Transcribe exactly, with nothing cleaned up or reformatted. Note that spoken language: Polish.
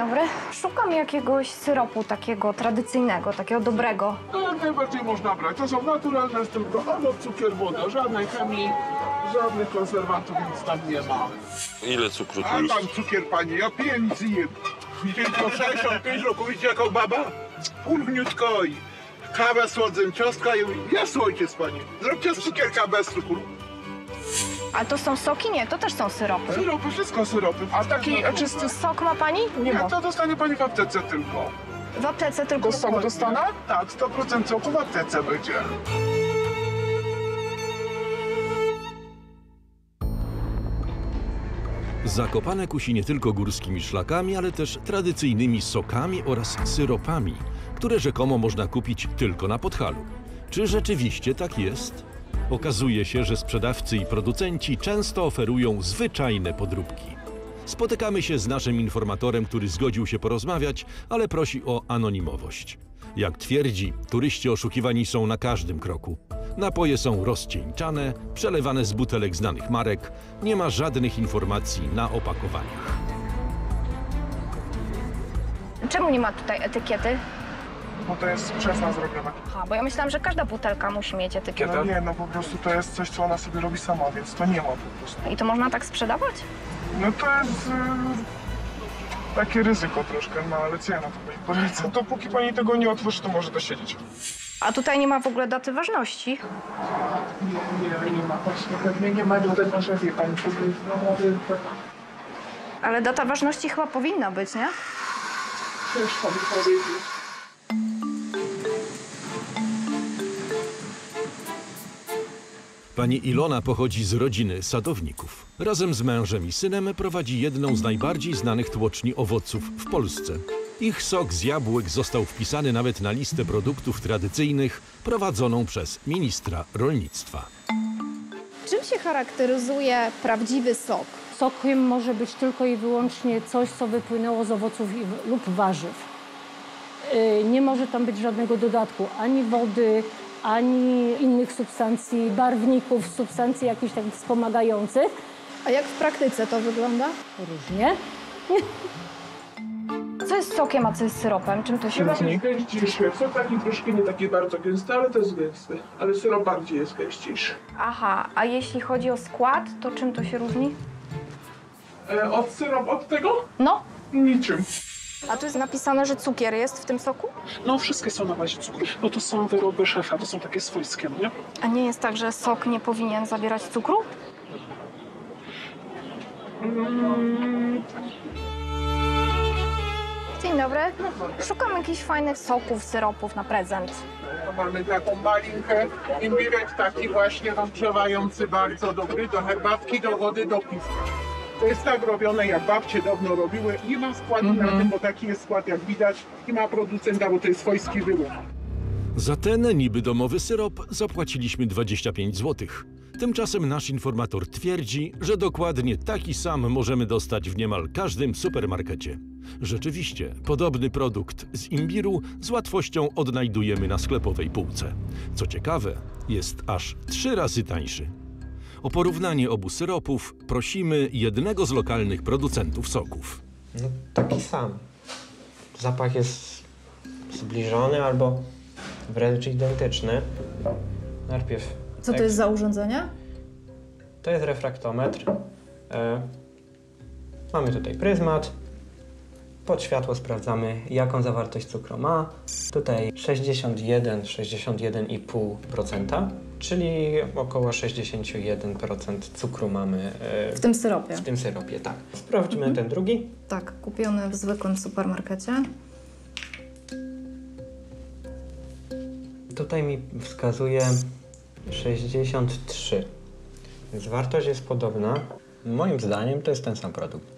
dobry. Szukam jakiegoś syropu takiego tradycyjnego, takiego dobrego. No jak najbardziej można brać. To są naturalne, tylko owoc, cukier, woda. Żadnej chemii, żadnych konserwantów nic tam nie ma. Ile cukru tu A jest? pan cukier, panie, ja pięć zjem. Tylko sześćdziesiąt pięć roku, widzicie jaką baba? Pulchniutko i kawę słodzę, ciostka i jest ojciec, panie. Zróbcie z cukierka bez cukru. A to są soki? Nie, to też są syropy. Syropy, wszystko syropy. A taki a czysty Sok ma pani? nie Nie, ma. to dostanie pani w aptece tylko. W aptece tylko Sok sok. dostanę? Tak, sto procent soku w aptece będzie. Zakopane kusi nie tylko górskimi szlakami, ale też tradycyjnymi sokami oraz syropami, które rzekomo można kupić tylko na Podhalu. Czy rzeczywiście tak jest? Okazuje się, że sprzedawcy i producenci często oferują zwyczajne podróbki. Spotykamy się z naszym informatorem, który zgodził się porozmawiać, ale prosi o anonimowość. Jak twierdzi, turyści oszukiwani są na każdym kroku. Napoje są rozcieńczane, przelewane z butelek znanych marek, nie ma żadnych informacji na opakowaniach. Czemu nie ma tutaj etykiety? Bo to jest przez nas zrobione. Aha, bo ja myślałam, że każda butelka musi mieć etykietę. No nie, no po prostu to jest coś, co ona sobie robi sama, więc to nie ma po prostu. I to można tak sprzedawać? No to jest y, takie ryzyko troszkę, no ale co ja na to powiem? Bo nic, dopóki pani tego nie otworzy, to może to siedzieć. A tutaj nie ma w ogóle daty ważności. Nie, nie, nie ma. Właśnie pewnie nie ma do tego, że wie pani, to jest naprawdę Ale data ważności chyba powinna być, nie? ciężko mi powiedzieć. Pani Ilona pochodzi z rodziny sadowników. Razem z mężem i synem prowadzi jedną z najbardziej znanych tłoczni owoców w Polsce. Ich sok z jabłek został wpisany nawet na listę produktów tradycyjnych prowadzoną przez ministra rolnictwa. Czym się charakteryzuje prawdziwy sok? Sokiem może być tylko i wyłącznie coś, co wypłynęło z owoców i- lub warzyw. Yy, Nie może tam być żadnego dodatku, ani wody, ani innych substancji, barwników, substancji jakichś tak wspomagających. A jak w praktyce to wygląda? Różnie. Co jest sokiem, a co jest syropem? Czym to się Syrop różni? jest gęściejszy. Sok taki troszkę nie taki bardzo gęsty, ale to jest gęsty. Ale syrop bardziej jest gęściejszy. Aha, a jeśli chodzi o skład, to czym to się różni? E, od syrop, od tego? No. Niczym. A tu jest napisane, że cukier jest w tym soku? No wszystkie są na bazie cukru. No to są wyroby szefa, to są takie swojskie, no nie? A nie jest tak, że sok nie powinien zawierać cukru? Dzień dobry. Szukam jakichś fajnych soków, syropów na prezent. To mamy taką malinkę, imbirek taki właśnie rozgrzewający, bardzo dobry, do herbatki, do wody, do piwka. To jest tak robione, jak babcie dawno robiły. Nie ma składu na tym, bo taki jest skład, jak widać. I ma producenta, bo to jest swojski wyrób. Za ten niby domowy syrop zapłaciliśmy dwadzieścia pięć złotych. Tymczasem nasz informator twierdzi, że dokładnie taki sam możemy dostać w niemal każdym supermarkecie. Rzeczywiście, podobny produkt z imbiru z łatwością odnajdujemy na sklepowej półce. Co ciekawe, jest aż trzy razy tańszy. O porównanie obu syropów prosimy jednego z lokalnych producentów soków. No, taki sam. Zapach jest zbliżony albo wręcz identyczny. Najpierw. Co to jak- jest za urządzenie? To jest refraktometr. E, mamy tutaj pryzmat. Pod światło sprawdzamy, jaką zawartość cukru ma. Tutaj sześćdziesiąt jeden, sześćdziesiąt jeden i pół procent, czyli około sześćdziesiąt jeden procent cukru mamy e, W tym syropie. w tym syropie. Tak. Sprawdźmy ten drugi. Tak, kupiony w zwykłym supermarkecie. Tutaj mi wskazuje sześćdziesiąt trzy, więc wartość jest podobna. Moim zdaniem to jest ten sam produkt.